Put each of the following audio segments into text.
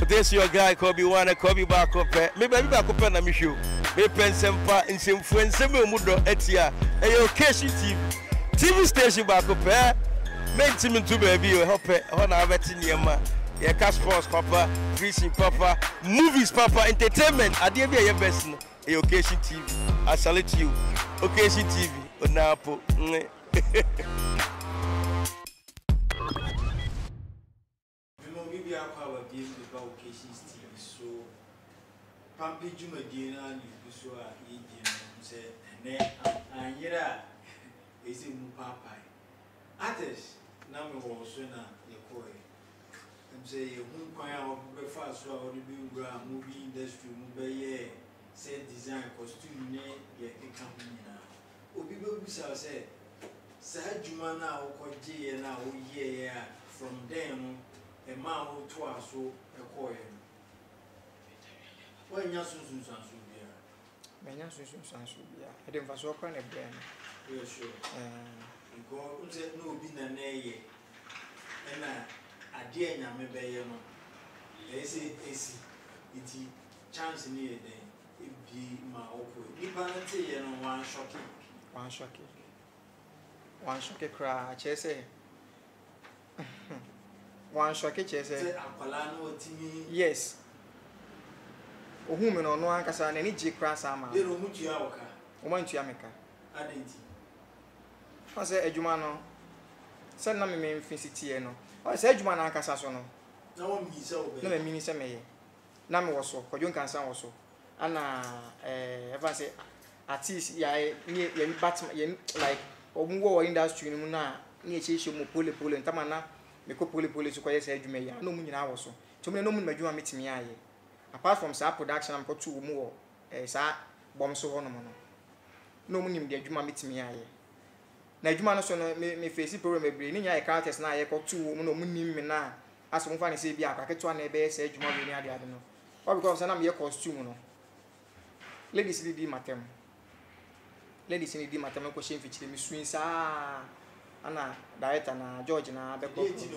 This your guy Kobe Wana Kobe Bakope. Maybe Bakope na mishu. Me pensempa insemfu enseme mudo etia. Eyo Keshi TV station Bakope. Me team to baby you help hona abeti niema. Ye cash sports papa, fishing papa, movies papa, entertainment. Adie be your best no. Eyo Keshi TV. I salute you. Keshi TV. Onapo. Pampi Juma Dina, you so say, and yera is in Papa. Artists, number one sooner, you call it. And say, you won't cry out breakfast or the movie industry, mobile, said design, costume, ye company now. Obi Busa said, Sir Jumana or Koji and now, yeah, from them, a man who twice so a coin. When you're so soon, when you're so soon, I didn't pass up on a brand. You're sure. God said no being a nay, and I dear Yamabay. They say, it's chance near them. It be my awkward. You and one shocking cry, chase. One shocking chase. Yes. Woman or no one can any G class. I'm a little Mutiaka. One to America. I didn't. I said, Ejumano. Send me main Fincity. I said, Jumana Casasono. No one be so. No, a minister may. Name was so, for you can sound also. And if I say, at least, near Batman, like, or more industry, near Chishim, pull and Tamana, make a pulley to quiet said you may. No mean I was so. To me, no one may do a meeting me. Apart from sa production, I'm got 2 more. Sa bomb so on. No money, dear Juma meet me. Na Juma no me face problem every in your characters now. I got 2 no money now. As one funny say, be a packet to an ebe, say Juma, I don't know. Or because I'm your costume. Ladies, in the matem. Ladies, in the matem, question which they swing, sa Anna, Diet, and George, and I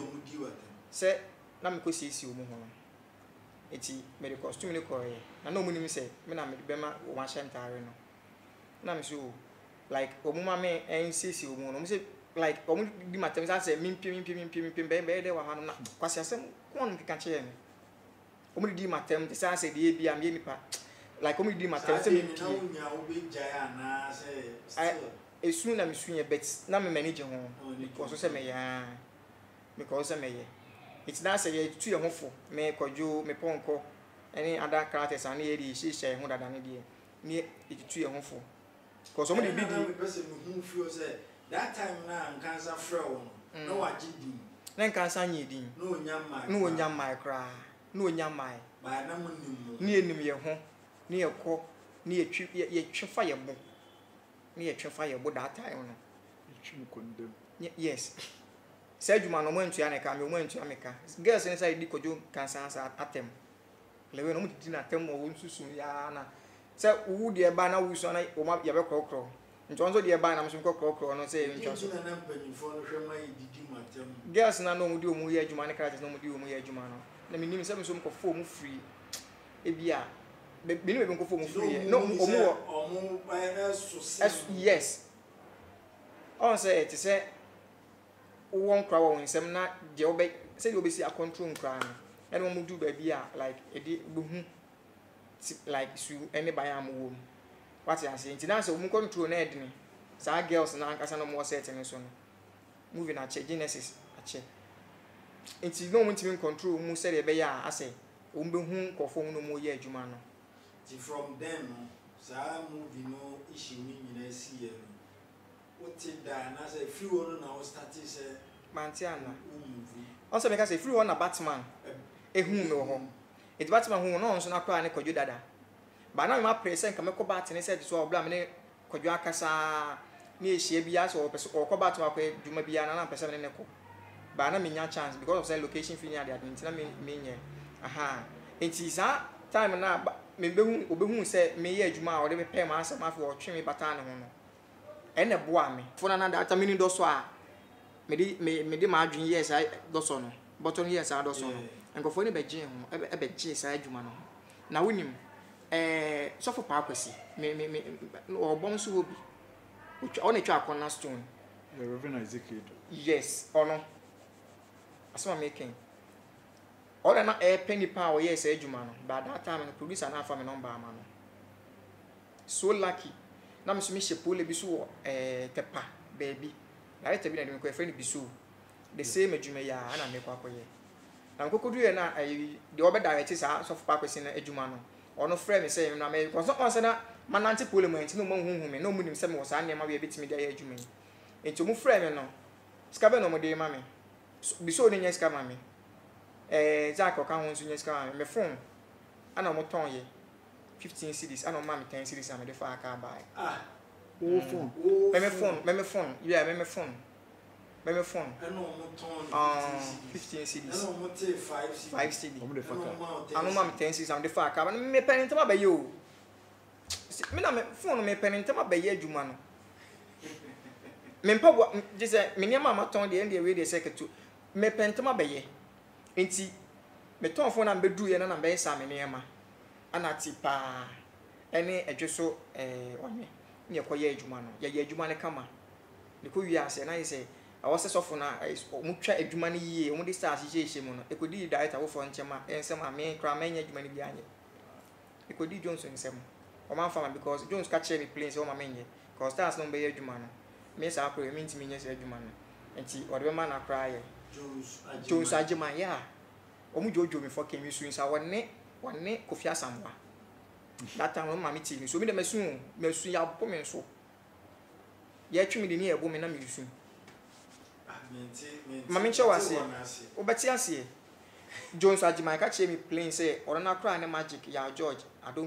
say, Namco sees you. Eti me the costume le koye na no munim say me na me bema o ma shentare no na me so like omuma me ensisi omu no me say like omu di matem say me mpim be de wa hanu na kwase asem ko no kika che me omu di matem say de bia me nipa like omu di matem say me na unya obi jaya na say esu na me suye bet na me manage ho because say me ya because say me ya. It's not say to your home me kojo me ponko any other characters and here she share who than idea near it to your home for because somebody be the person who feel say that time now cancer fro no agidi then cancer nyedi no nyama cry no nyama ba na munim ni enim ye ho ni ekọ ni etwi ye twefa ye bo ni ye twefa ye bo that time no etwi condemn yes. Say you man no want to aneka me want to ameka girls inside di kojo cancer atem lewe no mutiti na atem o nsusu ya na say wu de ba na wu so na o ma ye be krokro ntonzo de ba na mso krokro no say ntonzo na mpanyifo no hwe mai didi matem girls na no mu di o mu ye adwuma ne characters no mu di o mu ye adwuma no na me nim say mso mko fo mu free e bia be ni be mko fo mu free no o mu ba so yes on say it say won kra wo nsem na je obe say de obesi a control nkra no and wo do baby a like e de behu like su any buy am wo what you say nti na say wo control na edini sa girls na ankasa no mo set ni so no movie na che Genesis a che nti no mo ntimi control mu say de be ya ase wo behu kofo no mo ye adwuma no from them sa movie no issue ni nyina see what that na say free one na started say Mantiana also because say free one na Batman ehu me ho it Batman hu no nso na kwa ne Kojo dada ba na me present ka me ko Batman say so obla me ne Kojo akasa na ehia bia so ko Batman kwa djuma bia na pesa me ne ko ba na me nya chance because of say location fee nya dey ntina me nye aha enti sa time na me behu obehu say me ye adjuma o de me pay ma asem afi o twe me bata ne ho no ene boa me fona na data mini do so a me di ma adwin yes I do so no button yes I do so no nkofo ne beje ho beje saa adwuma no na wonim sofo pa akwesi me obom so hobi ona twa akona stone the Reverend Ezekiel yes ono asema making all na penny power yes adwuma no but that time no producer na afa me number ama no so lucky na me so me shepole bi so tepa baby director bi na dem ko friend bi so the same adwuma ya ana me kwa koye na nkokodu ye na the obe direct sa so fa kwesi na adwuma no ono friend me say na me ko so on say na manante pole mo enti no mo huhu me no mu nim say me wo sa nneema we betimi dia adwuma yi enti mo friend me no ska be no mo de ma me bi so ni nya ska ma me Jack ka ho nso nya ska ma me phone ana mo ton ye 15 cedis ana ma me 10 cedis am de fa aka buy phone me phone yeah me phone ana mo ton 15 cedis ana mo te 5 cedis I'm the fucker ana ma me 10 cedis am de fa aka me penny tama ba ye o me na me phone me penny tama ba ye adwuma no me mpa je say me niam ma ton de end we de secretary me penny tama ba ye enti me ton phone na be du ye na be sa me niam ana tipa ene edweso onye ne koye adwuma no ye adwuma ne kama ne ko wi ase na ye say awose sofo na omutwa adwuma ne yie omu de start hye mu no ekodi director wo fo nchema ensem ame kra manya adwuma ne bi anye ekodi Johnson nsem o man fama because Jones catch me plane say o ma menye because stars no be adwuma no me sa akro me ntimi nya say adwuma no enti o de be man akra ye Jones agema ya omu jojo me for kemi su nsa wonne Kofi Asamoah that time my meeting so me de mesu ya bo me so ya twi me de ne ebo me na me su mama nche wase obeti ase Jones agema ka che me plane say o na akra ne magic ya George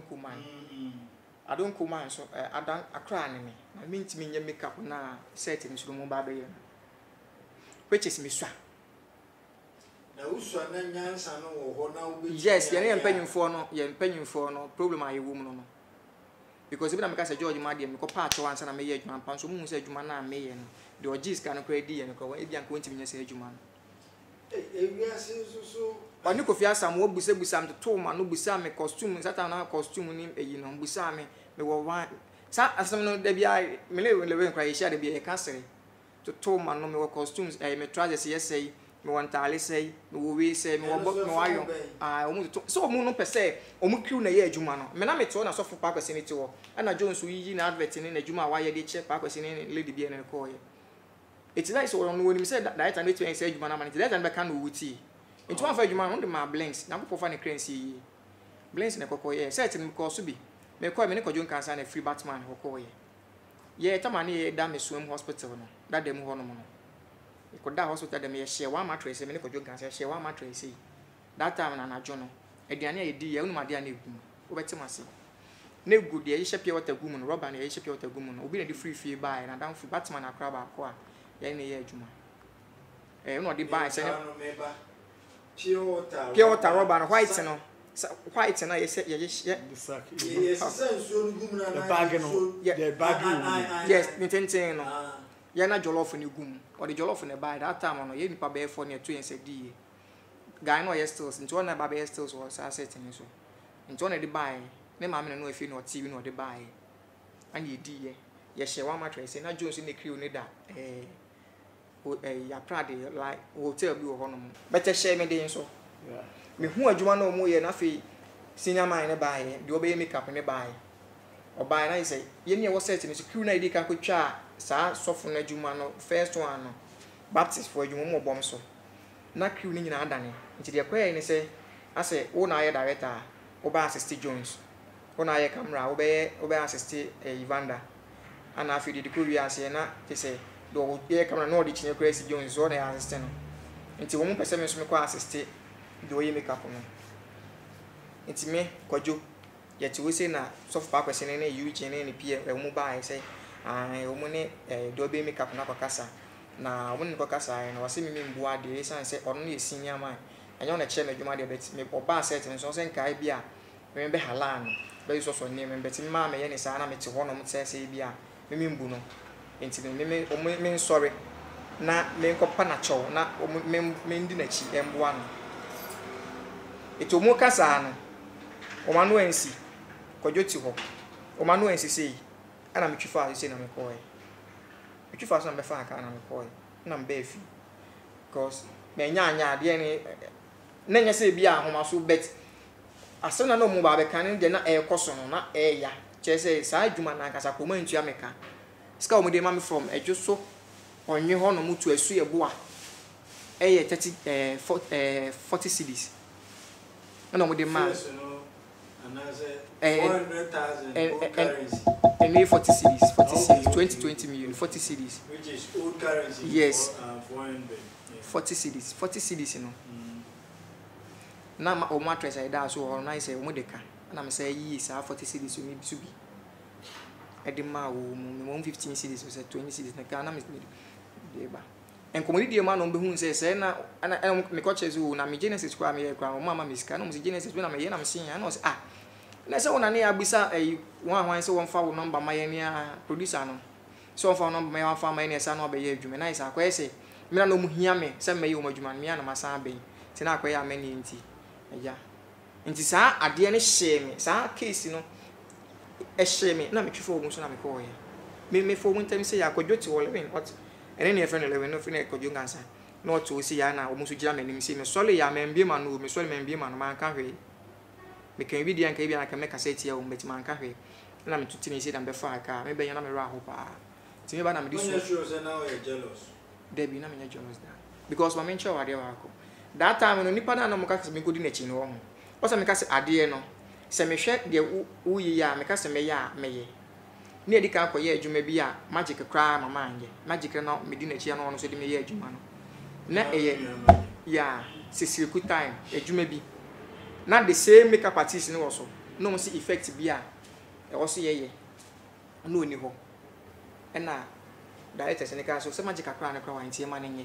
adonkuman so adan akra ne me na me ntimi nya makeup na set ni so mo ba be ye which is me swa na uswa na nyansa no wo ho na obe yes ye mpanyimfo no problem aye wo mu no because even am say George Madie me ko patch wansa na me ye adwuma pa so mu say adwuma na me ye no the ogis kan ko edi ye no ko e bia ko ntimi nya say adwuma no wi ase so oni Kofi Asamoah busa am to ma no busa me costume sata na costume ni eyi no busa me wo wan sa asem no da bia me le nkra ye sha da bia e kasere to ma no me wo costumes me trousers yes say me want tale say me wo we say me wo me wayo omu to so omu no pese omu crew na ye adwuma no me na me to na so fo pa kwese ni ti wo na Jones yi na advert ni na adwuma wa ye de che pa kwese ni lady bia na ko ye it's nice so no woni me say that time me to say adwuma na man that time be kan no wuti into one for adwuma no de ma blinks na ko fa ne currency blinks na kokko ye set ni ko so bi me ko me ne ko jon cancer na free Batman kokko ye tamani ye da me suem hospital no da dem ho no mo no ko da hospital dem ye share one mattress me ne ko jon cancer share one mattress that time na na jono aduane ye di ye unu ma de na egum obetima se na egu de ye shepie water gum no rubber na ye shepie water gum no obi na di free buy na dan free Batman akra ba ko a ye ne ye adwuma no di buy se pure water rubber no white no white na ye the sack yes senso gum na the bag no the bag yes ni tenten no ya na jollof ni gum or the jollof na buy that time no ye nipa be for na to yen se di guy no ye stills nti na ba be stills was asset ni so nti na di buy ne ma me no afi no TV no di buy and ye di ye share one mattress na Jones ne crew ne da ya prade like hotel bi wo ho no better share me dey so yeah me hu adwuma na omo ye na fe senior man ne buy de obe makeup ne buy obuy na say ye ne wo set ni so crew na idi ka ko twa sa sofo na adwuma no first one no Baptist for adwuma mo bom so na crew ni nyina adane nti de kwaye ni say ase wo na ye director wo ba assist Jones wo na ye camera wo be assist Evander ana afi de ko wi ase na te say do ye camera no de chinye kwesi Jones wo na ye assist no nti wo mo pese me so me ko assist de wo ye makeup no nti me kwajo ye ti wo say na soft pa kwese ne yu chene ne pie wo mo ba say wo mo ne do be makeup na kwakasa na wo ne kwakasa na wase me mbu ade san say ono ye senior man anya na che na dwuma de bet me oba set ne so say nkai bia me be halan be so ne me bet ma me ye ne sa na me te ho no mo say bia me mbu no enti me sorry na me nkopa na chow na me ndi na chi emboa no eto mu kasa no o ma no ansi kwadwoti ho o ma no ansi sei ana me twifa sei na me koe me twifa so na me fa aka na me koe na me ba fi because me nya de ni na nya sei bia ahoma so bet asena no mu ba be kan de na e koso no na e ya chese sa adwuma na kasa ko ma ntua meka ska o mu de ma me from edwo so onye ho no mutu asu ye bo a e 40 cedis ana mu de ma $400,000 currency. And 40 cedis, 20 million, 40 cedis. Which is old currency. Yes. 400. Yeah. 40 cedis, you know. Now, my mattress I da so or nice modeka. And I'm saying, yes, 40 cedis you need to be. I demand 115 cedis or 20 cedis. Na me and community man on who says, na me coaches who na me Genesis kwa me mama miska no me Genesis when I'm seeing I know na say ona ne abisa wan say won fa wo number ma ye producer no so fa number ma fa ma ne sa no be ye adwuma na isa kwa say me na no mu hia me say me ye wo adwuma me na ma sa be ti na kwa ye amani nti ya nti sa ade ne hye me sa case no e hye me na me twefo wo so na me ko ye me fo mu ntem say ya kwadwoti wo le what ene ne friend le no fi na kwadwo ngansa na o to si ya na wo mu so gira me nim si me sole ya me mbie ma no me sole me mbie ma no man ka hwe me can video and can I make a set here with man cafe. And I'm to say them before I can. Maybe you're not a rahopa. To me, but I'm this. Now you're jealous. Debbie, I'm jealous that. Because my main show are there. That time when Nippon and Mocas be good in a chin home. What's a mecas idea no? Say me share the woo ya, mecas me ya, may. Near the camp for ye, you may be a magic cry, my mind. Magic and not medina chiano on so the me ye, Jumano. Not a year. Yeah, 6 good time, a you may be. Not the same makeup artist no also. No see effect bia. E also ye. No ni ho. E na directors ne ka so se magic akra na kwa wantie ma nenye.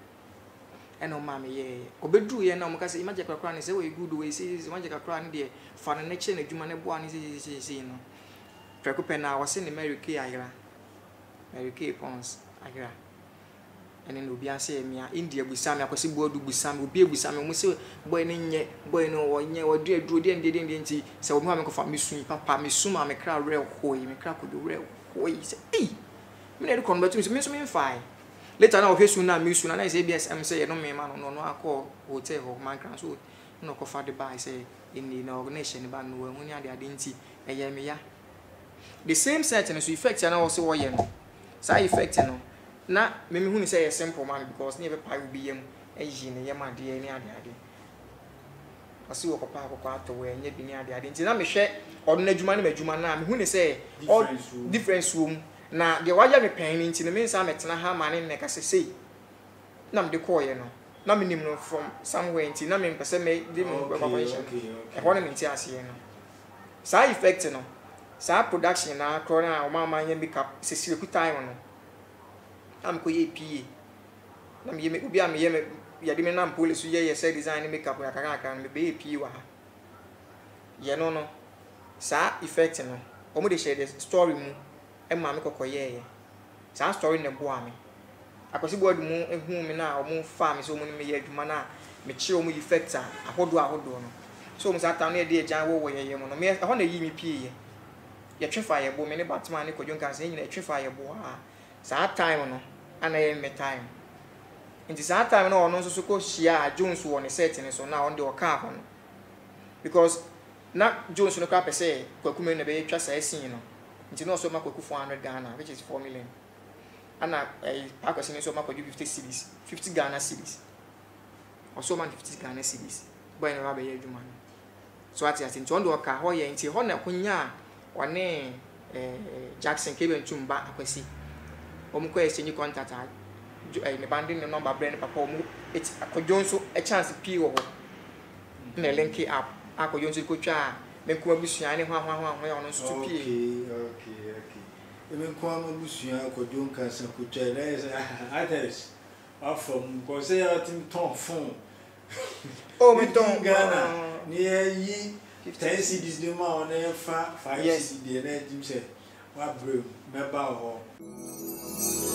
E no ma me ye. Obedru ye na mo ka se magic akra ne se we good we see magic akra ne de fa ne che na dwuma ne bo ani se no. Preko pe na wose ne Mary K ayra. Mary K Pons ayra. And then obi ase me India busam akwese bodu busam obi busam mo se boy ne nye boy no wonye wadu aduro de nti se wo ma me kofa mesun papa mesum ma me kra real hoi me kra kodo real hoi se me na de kon betu me so me fine later na o hwesu na mesun na say BSM say no me ma no akọ hotel ho man kra so no kofa de buy say in the organization ba no hu ni ade nti eye me ya the same certain so effect na wo se wo ye no side effect no na me hu ni say a simple man because never pay will be yam eji ne yam ade ni ade asi wo papa akọ ato we nya bi ni ade nti na me hwe odo na adwuma na adwuma na me hu ni say all difference room na de waya me pen nti ne me nsa metena ha ma ne ka sei na me de call ye no na me nim no from somewhere nti na me pese me de me preparation e ho na me nti ase ye no side effect no sa production na akọ na o ma nya makeup sesire ku time no am ko ye pie na me ye obi am ye me ya de me na police ye say design makeup ya kaka me be pie wa ha ye no sa effect no o mo de share the story mu e ma me kokoye ye sa story ne bo ame akosi board mu ehu me na o mo fa me so mo me ye adwuma na me chi o mo effect ahodo no so mo sa ta no ye de agyan wo ye mo no me ho na yi me pie ye ye twefa ye bo me ne Batman ne kodwo nkan se nyina twefa ye bo ha sa time no ana ye me time nti sa time no ono so ko hia Jones wo ne set ne so na on de o ka ho no because na Jones no ka pese kwakume na be twa sa esin no nti no so makwaku 400 Ghana which is 4 million ana akwasi ne so makwaku 50 cedis 50 Ghana cedis o so man 50 Ghana cedis boy no ba ye adwuma no so ati nti on de o ka ho ye nti ho na kunya one Jackson Kebentumba akwasi omukọ exchange contact me banding number brand papa omu akojonso a chance pi wo ho na link up akojonso ko twa me ko abusua ne hwa ono so to pi okay even ko abusua akojon kan san ko twa na is others from ko say atim ton fon oh me ton Ghana ni yi 10 cedis de ma on e fa 5 cedis de na jim say wa bro me ba ho